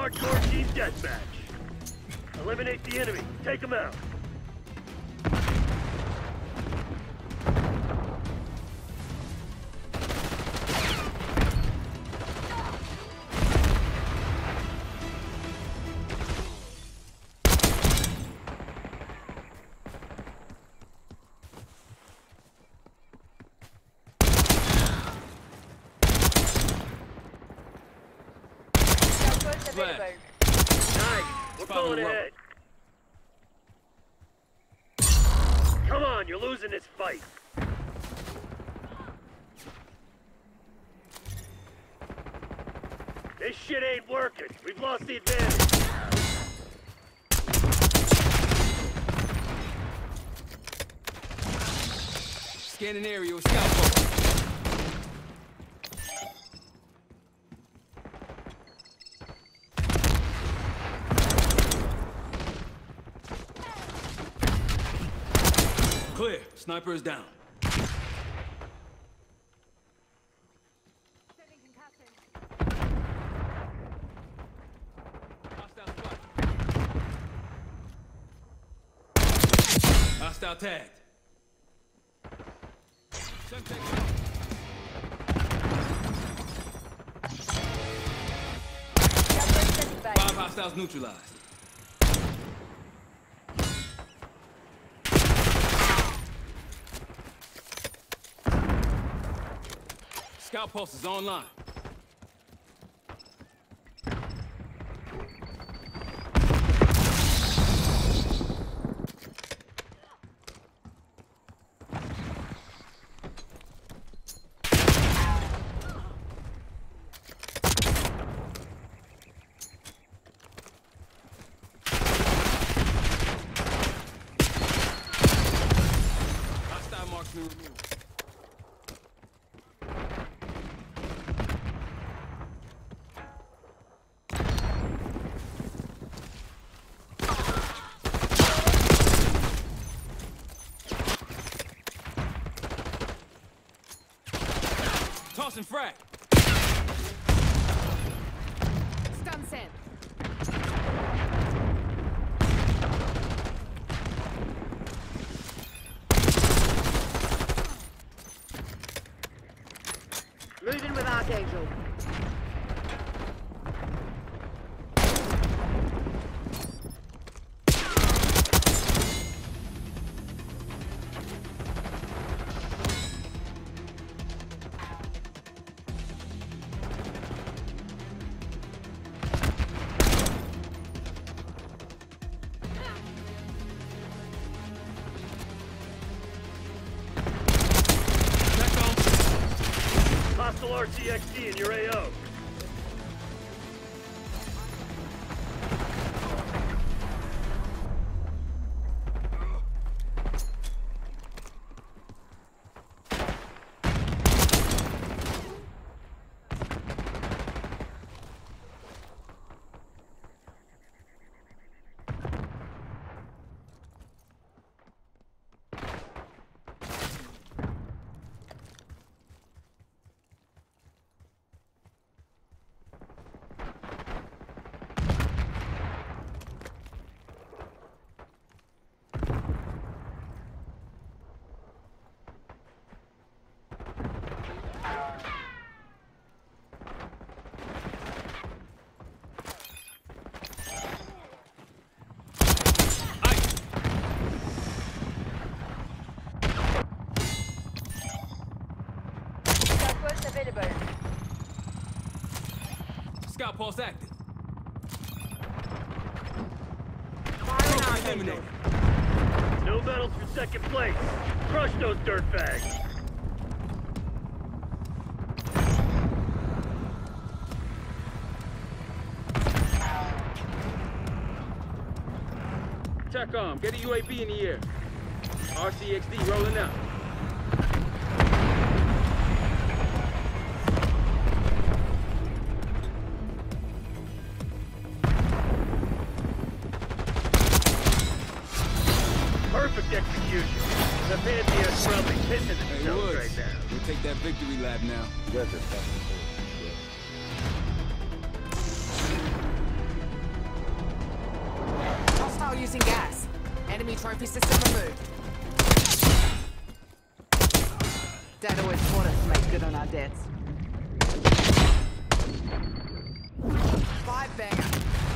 hardcore team deathmatch. Eliminate the enemy. Take them out. Nice. We're pulling ahead. Come on, you're losing this fight. This shit ain't working. We've lost the advantage. Scanning area with scout post. Clear. Sniper is down. Hostile tagged. Five hostiles neutralized. Scout pulse is online. Hostile marksman removed. Tossing frag. Stun sent. Moving with Archangel. Hostile RCXD in your AO. Available. Scout pulse active. Fire on Archangel. Eliminated. No medals for second place. Crush those dirtbags. TACOM, get a UAV in the air. RCXD rolling out. Perfect execution. The Pantheon's probably pissing Hey, themselves Woods. right now. We'll take that victory lap now. Hostile using gas. Enemy trophy system removed. Dad always taught us to make good on our debts. 5 banger.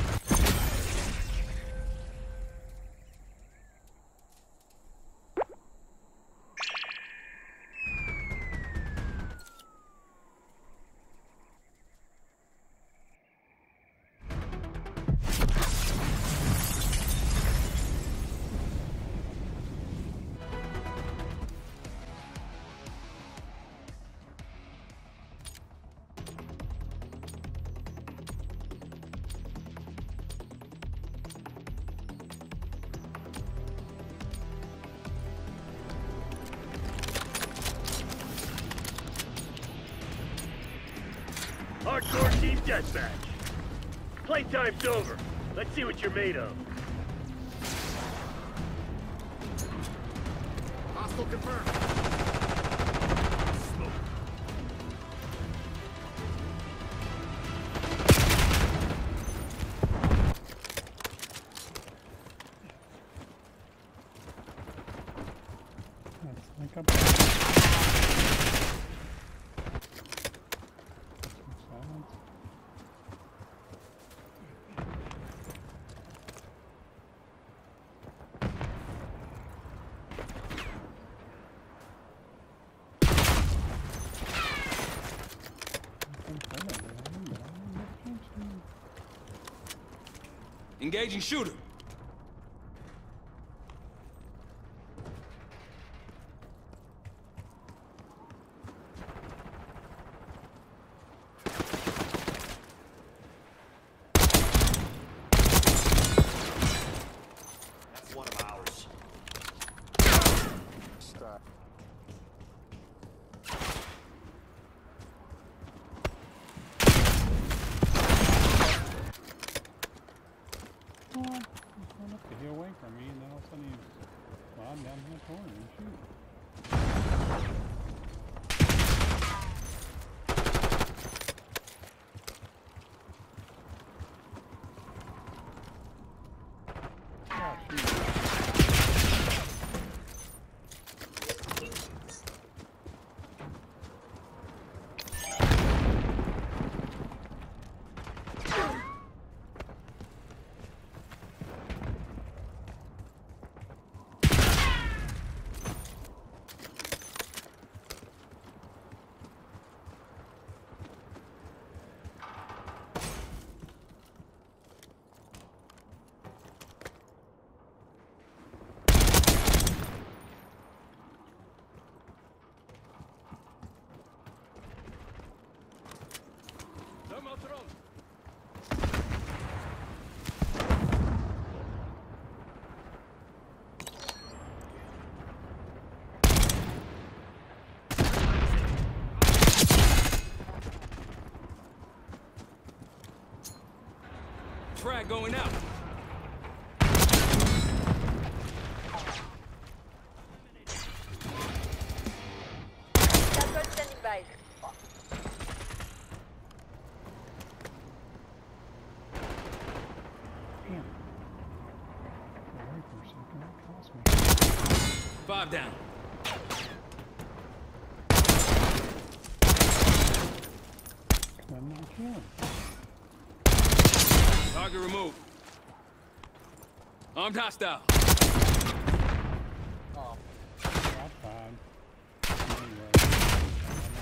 Hardcore team deathmatch. Playtime's over. Let's see what you're made of. Hostile confirmed. Let's link up. Engaging shooter. That's one of ours. Stop. He's going up to get away from me, and then all of a sudden he's flying down his horn and shoot. Frag going out. That's standing by. Damn. Away for a second, that cost me. 5 down. I'm not killing. Target removed. Armed hostile. Oh. Not fine. Anyway, I know.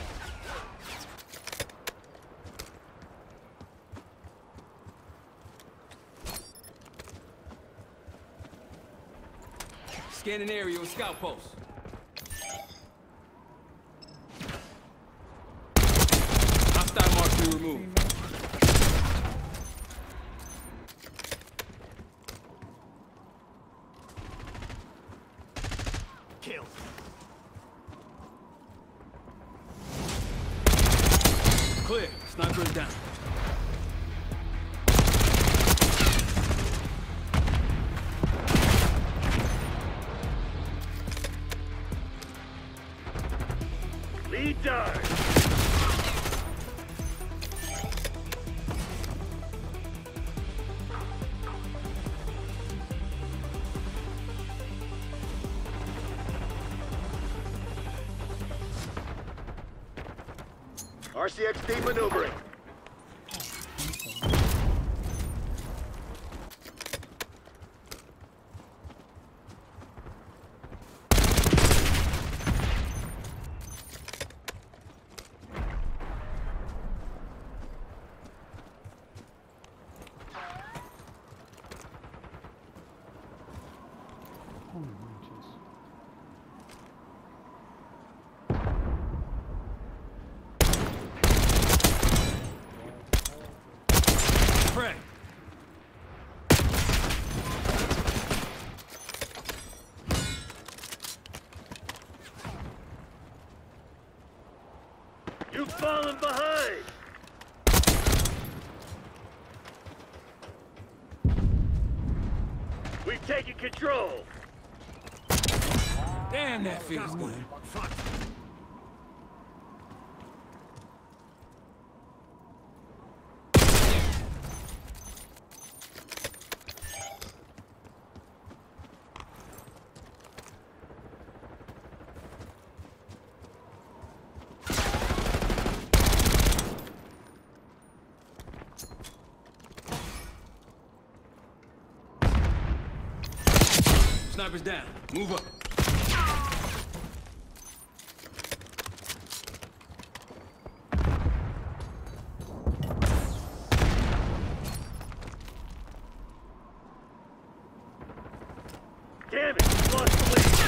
Scanning area with scout post. Hostile marks removed. Kill. Clear. Sniper is down. Lead dive. RCXD maneuvering. Holy wrenches. Craig. You've fallen behind. We've taken control. Damn, that feels good. Sniper's down. Move up. Damn it, we lost the lead.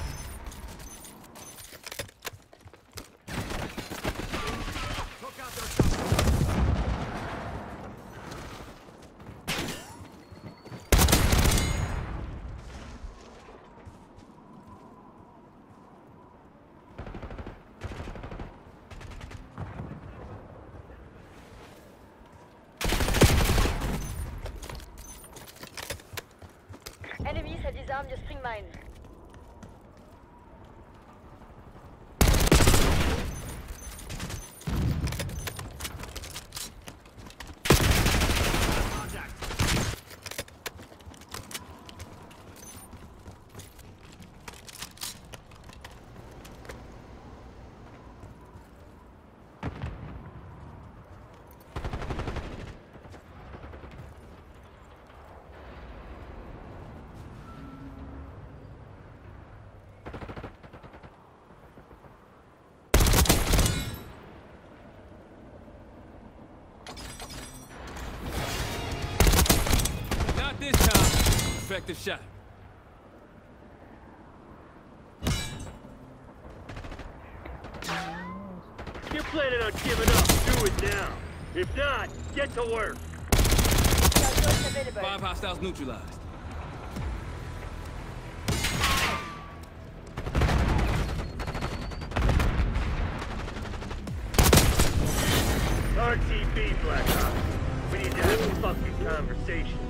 Enemy, ça désarme le spring mine. Not this time. Effective shot. If you're planning on giving up, do it now. If not, get to work. Available. 5 hostiles neutralized. RTB, Black Ops. We need to have a fucking conversation.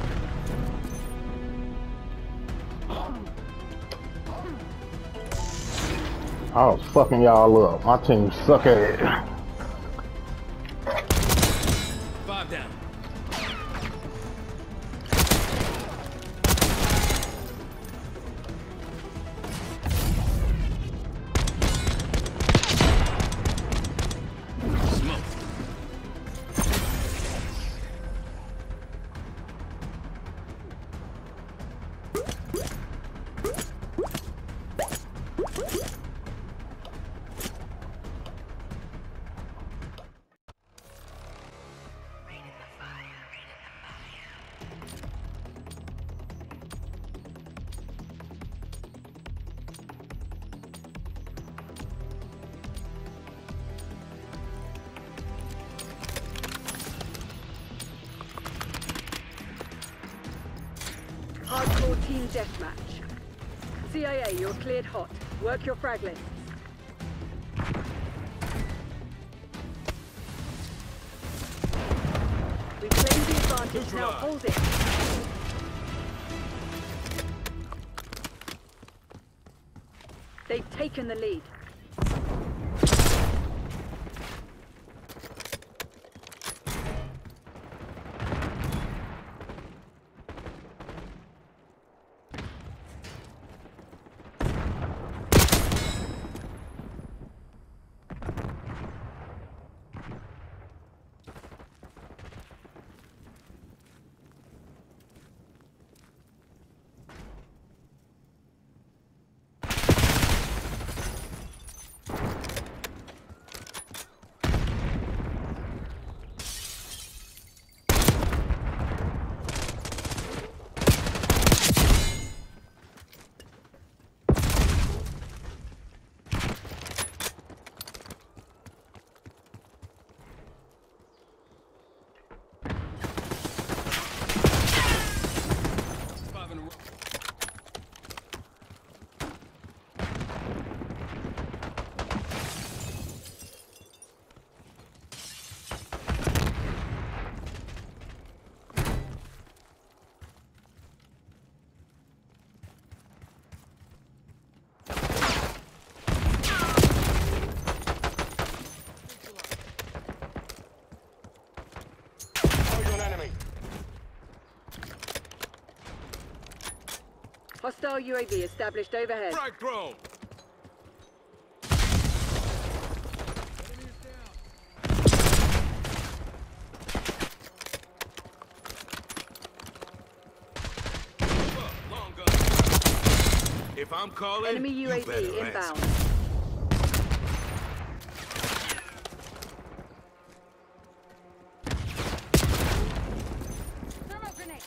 I was fucking y'all up. My team suck at it. 5 down. Smoke. Hardcore team deathmatch. CIA, you're cleared hot. Work your frag lists. We claimed the advantage, now hold it. They've taken the lead. Hostile UAV established overhead. Strike drone. Long gun. If I'm calling, Enemy you UAV better inbound. answer. Thermal grenade.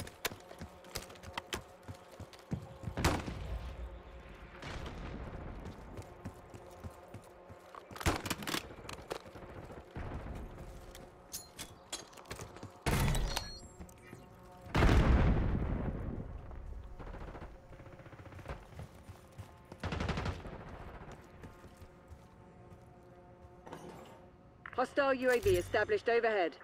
Hostile UAV established overhead.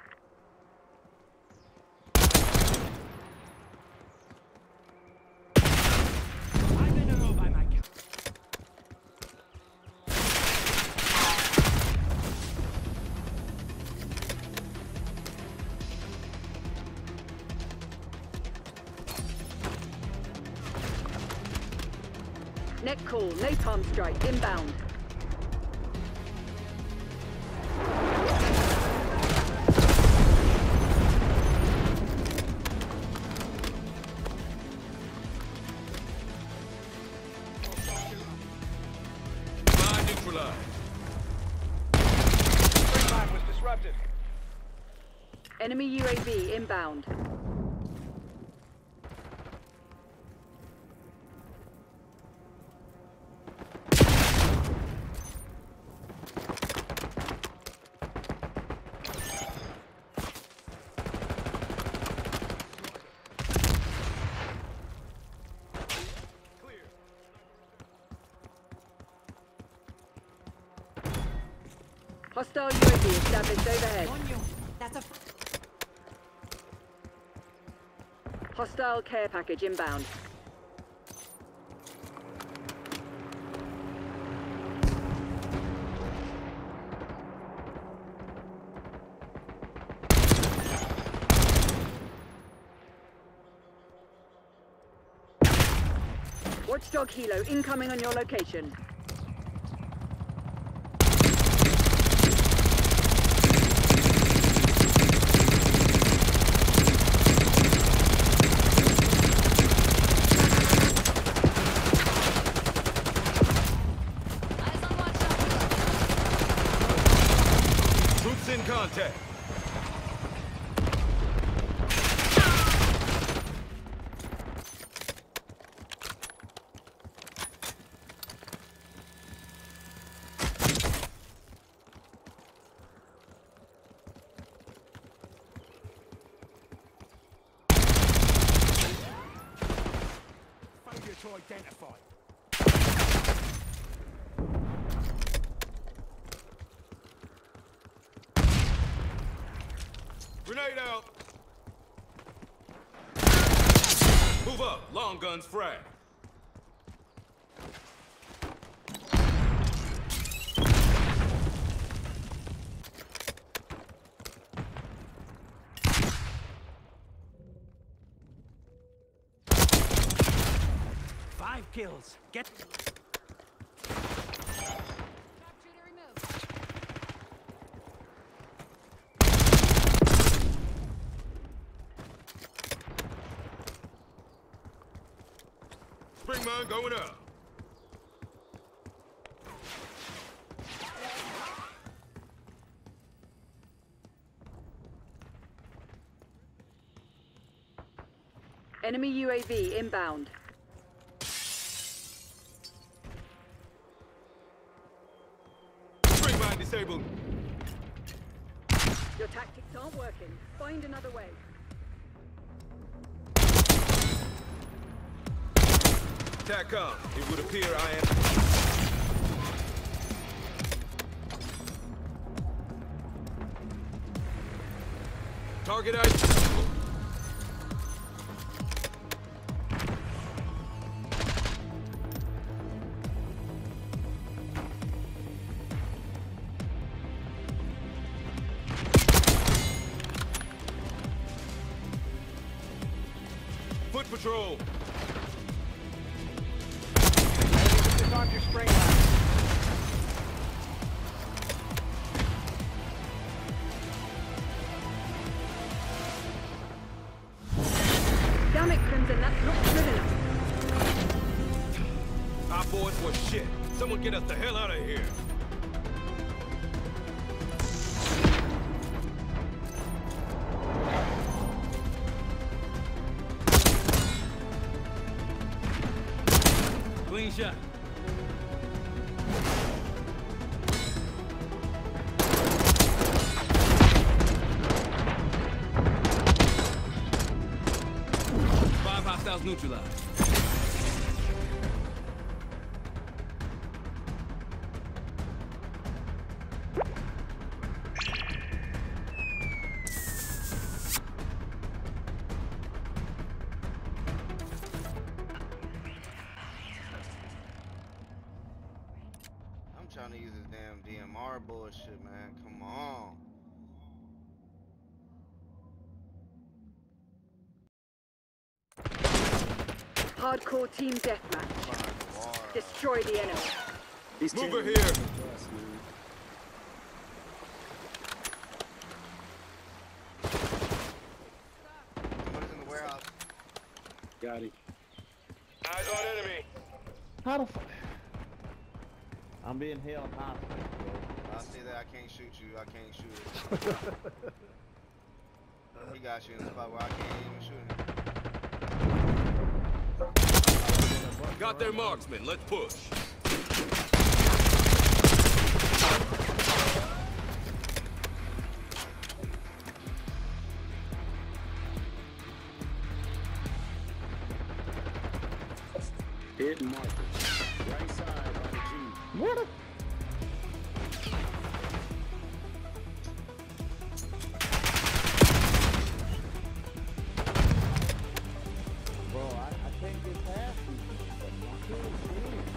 Net call, napalm strike, inbound. Line neutralized. Springline was disrupted. Enemy UAV inbound. Hostile UAV established overhead. Hostile care package inbound. Watchdog Helo incoming on your location. Troops in contact. Failure to identify. Grenade out. Move up. Long guns frag. Five kills. Get. Spring mine going up. Enemy UAV inbound. Spring mine disabled. Your tactics aren't working. Find another way. TACCOM, it would appear I am... Target ID. Foot patrol. Someone get us the hell out of here. Clean shot. Five hostiles neutralized. I'm trying to use this damn DMR bullshit, man. Come on. Hardcore team deathmatch. Destroy the enemy. Move her here. Somebody's in the warehouse. Got it. Eyes on enemy. How the fuck? I'm being held hostage, bro. I see that. I can't shoot you. I can't shoot it. He got you in the spot where I can't even shoot him. Got their marksman. Let's push. Hit marker. Right side by the G. What a... Bro, I can't get past these things. I can't see it.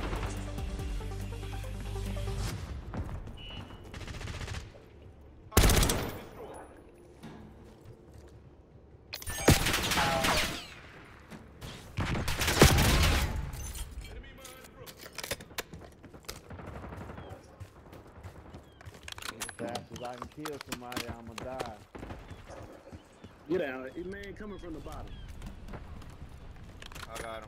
As fast as I can kill somebody, I'ma die. Get out. It man coming from the bottom. I got him.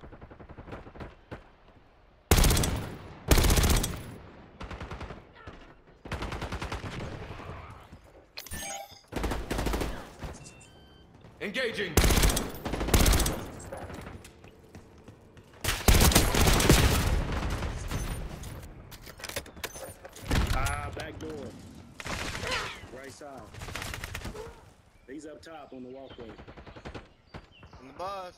Engaging. Back door. Right side. He's up top on the walkway. On the bus.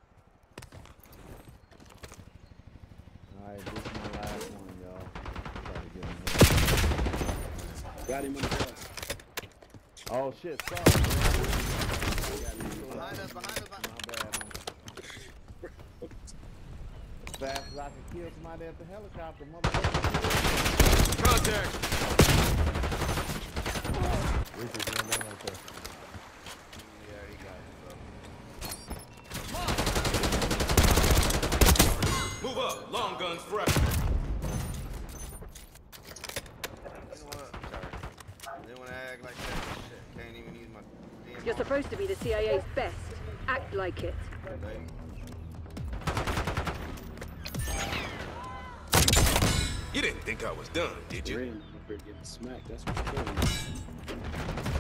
Alright, this is my last one, y'all. Try to get him here. Got him on the bus. Oh shit, sorry, bro. Behind us, behind us, behind us. My bad, man. As fast as I can kill somebody at the helicopter, motherfucker. Contact. Reach is going down right there. Yeah, he got it, Move up. Long guns fresh. You know what? I'm sorry. Didn't want to act like that. Shit, can't even use my DMR. You're supposed to be the CIA's best. Act like it. Baby. You didn't think I was done, did you? Ram up here getting smacked. That's what's going on.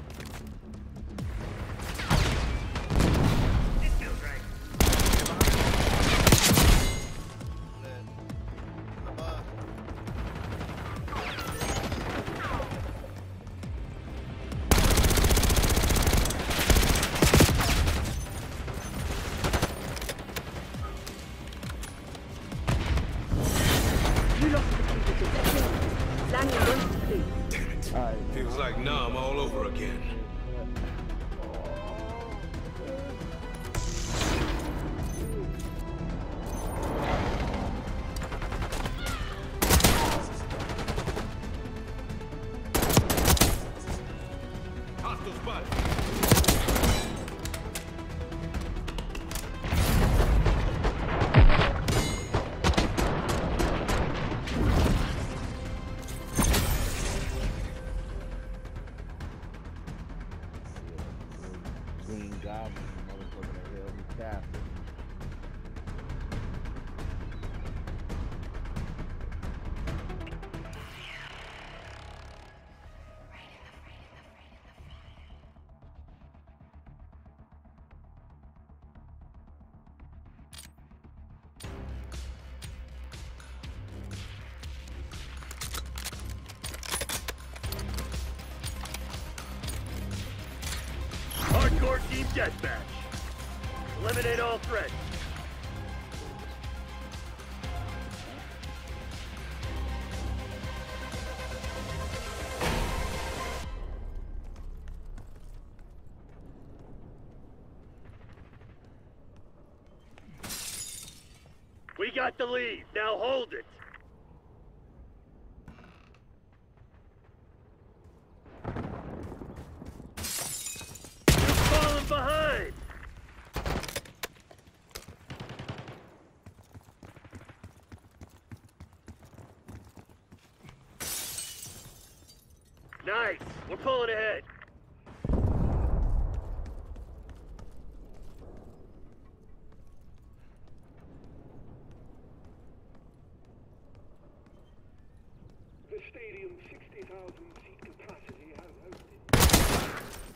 On the bus. You lost the key to possession. Land your guns, please. Alright. Feels like Nam all over again. Hostile spotted. Team deathmatch. Eliminate all threats. We got the lead. Now hold it. You're falling behind. Nice. We're pulling ahead. The stadium, 60,000 seat capacity, has hosted.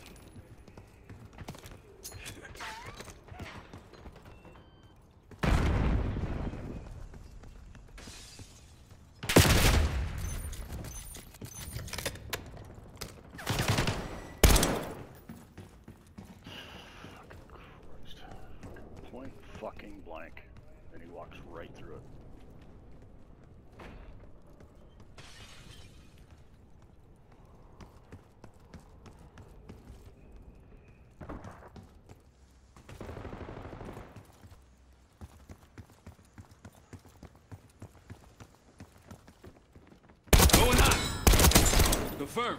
Point fucking blank. And he walks right through it. Going hot. Confirmed.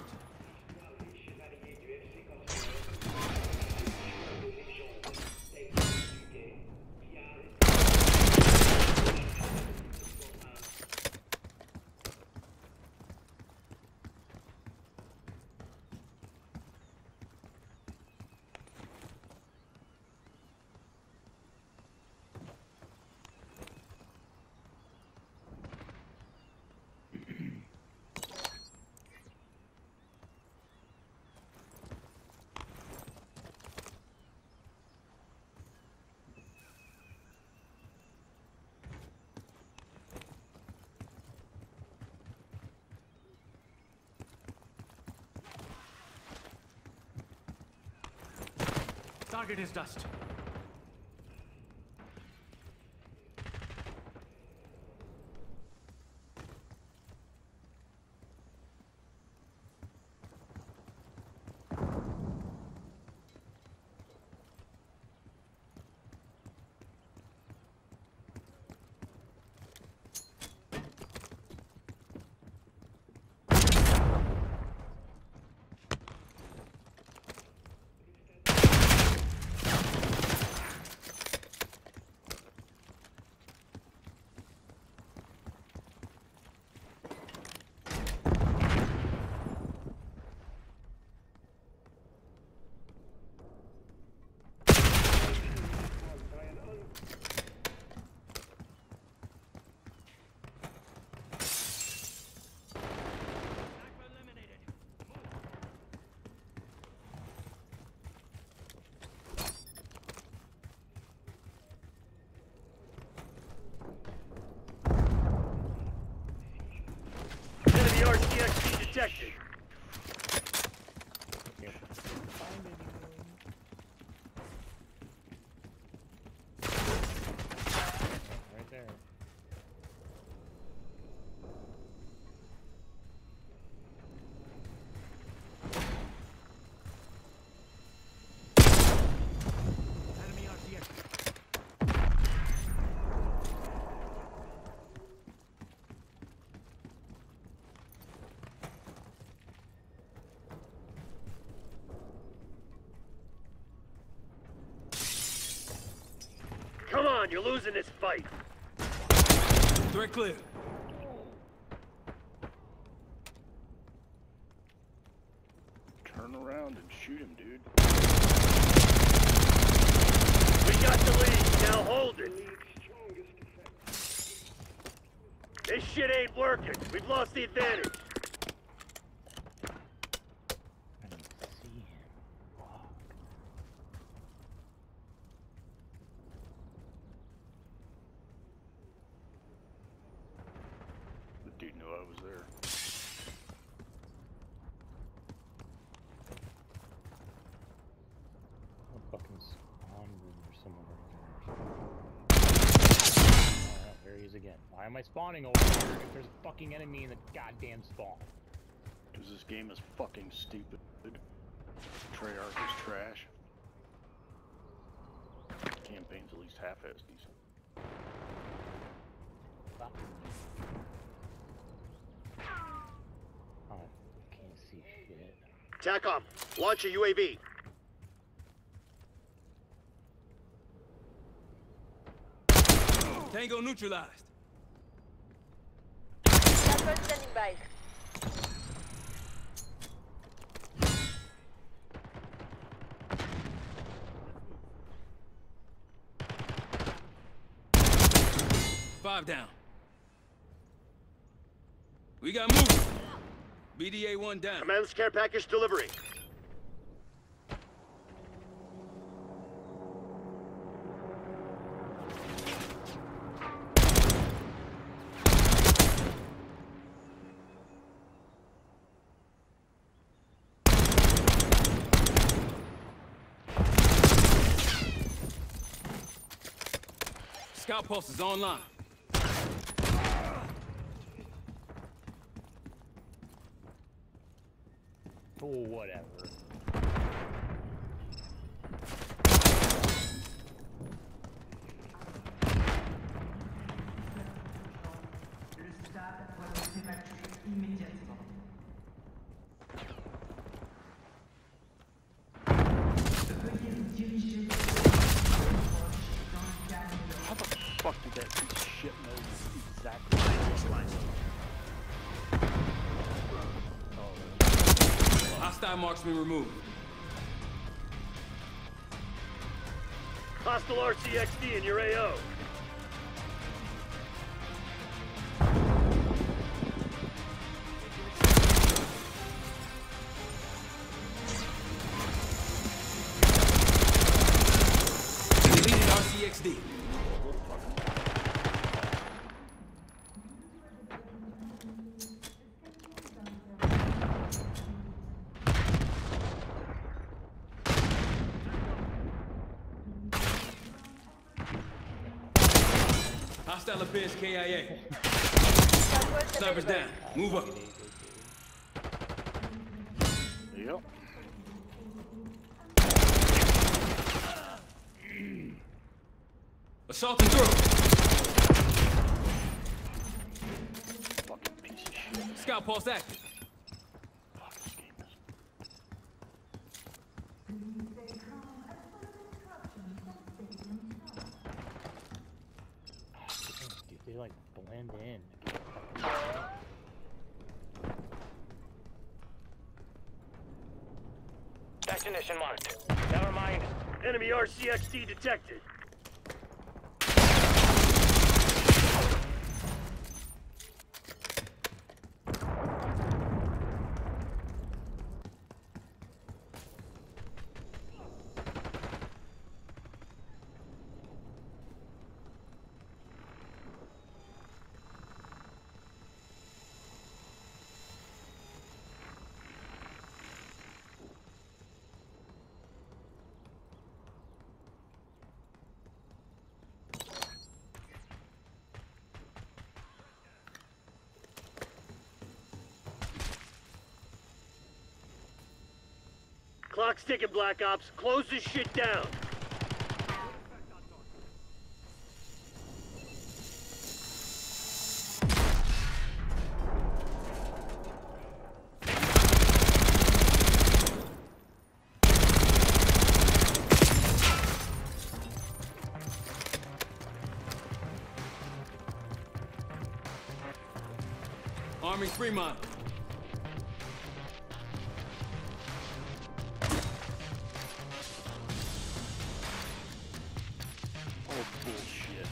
Target is dust. Enemy RCXD detected. Right there. Enemy RCX. Come on, you're losing this fight. Threat clear. Turn around and shoot him, dude. We got the lead. Now hold it. This shit ain't working. We've lost the advantage. The dude knew I was there. What the Why am I spawning over here if there's a fucking enemy in the goddamn spawn? Because this game is fucking stupid. Treyarch is trash. Campaign's at least half-ass decent. Oh, can't see shit. TACOM, launch a UAV. Tango neutralized. Sniper standing by. Five down. We got movement. BDA 1 down. Command's care package delivery. Scout pulse is online. Oh, whatever. How the fuck did that piece of shit know exactly where this line is? Hostile marksman removed. Hostile RCXD in your AO. Deleted RCXD. Hostile appears KIA. Sniper's down. Move up. Yep. Assaulting through. Fucking piece of shit. Scout pulse active. Fuck, this game is... Dude, they like blend in. Destination marked. Never mind. Enemy RCXD detected. Clock's ticking, Black Ops. Close this shit down. Arming Fremont. Oh, bullshit.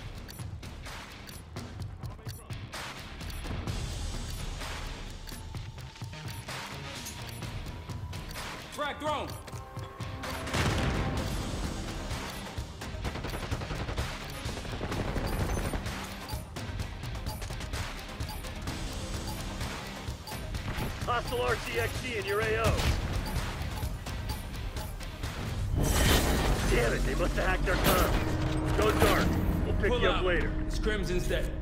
Frag thrown. Hostile RCXD in your AO. Damn it, they must have hacked our comms. Go dark. We'll pick Pull you up out. later. Scrim's instead.